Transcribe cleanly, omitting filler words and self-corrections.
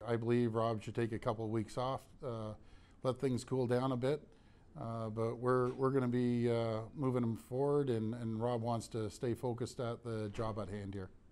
I believe Rob should take a couple of weeks off, let things cool down a bit. But we're going to be moving him forward, and Rob wants to stay focused at the job at hand here.